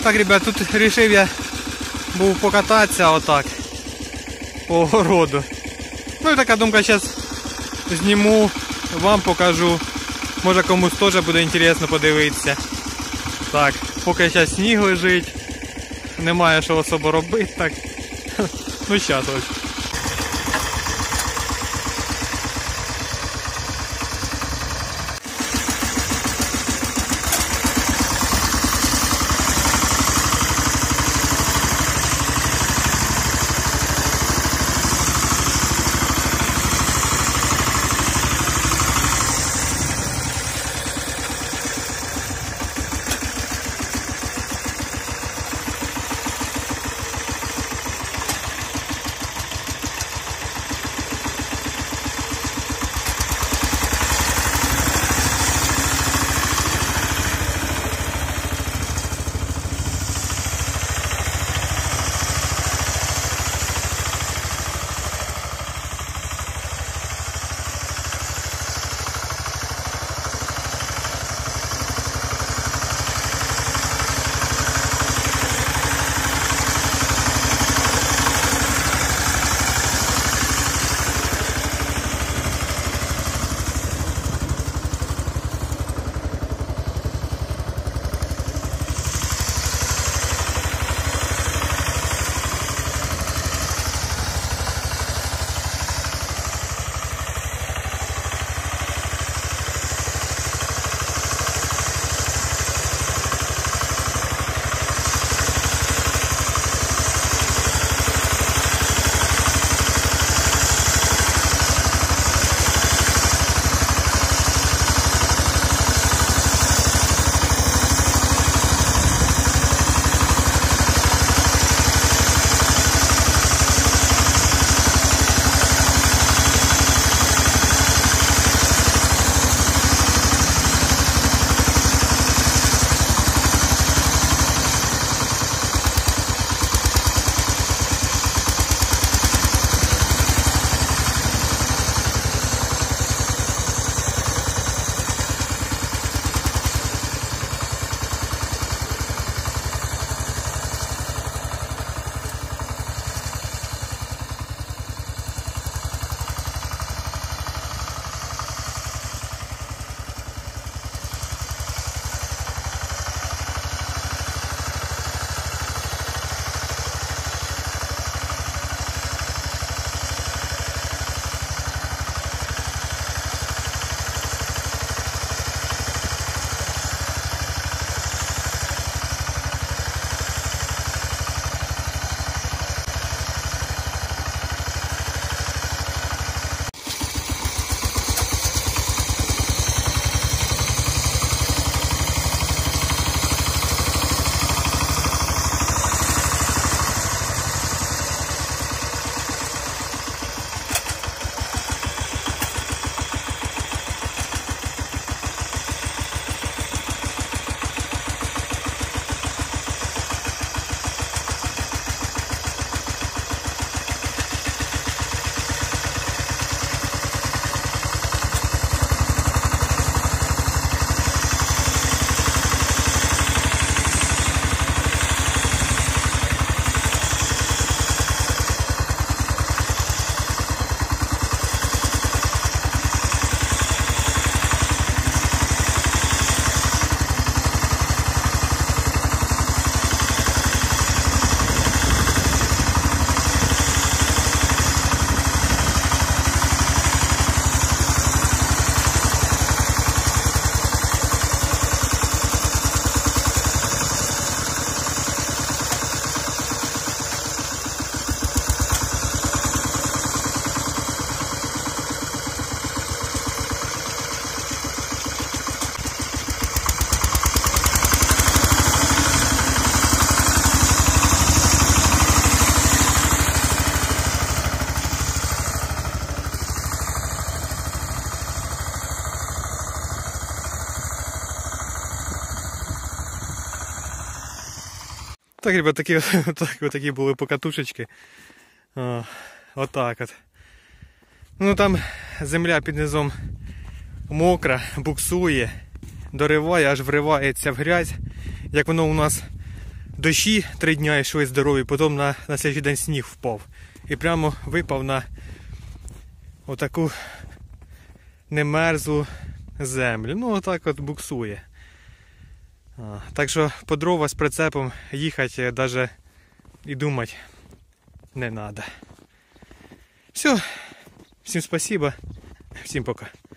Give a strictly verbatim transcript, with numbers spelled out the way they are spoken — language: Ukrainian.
Так, ребят, тут вирішив я був покататися отак по городу. Ну і така думка, зараз зніму, вам покажу. Може комусь теж буде інтересно подивитися. Так, поки зараз сніг лежить, немає що особо робити, так. Ну зараз ось. Так, ребят, такі, так, такі були покатушечки. О, отак от. Ну там земля під низом мокра, буксує, дориває, аж вривається в грязь. Як воно у нас дощі три дня йшли здорові, потім на, на слідчий день сніг впав. І прямо випав на отаку немерзлу землю. Ну отак от буксує. А, так що по дрова з прицепом їхати навіть і думати не треба. Все. Всім спасибо. Всім пока.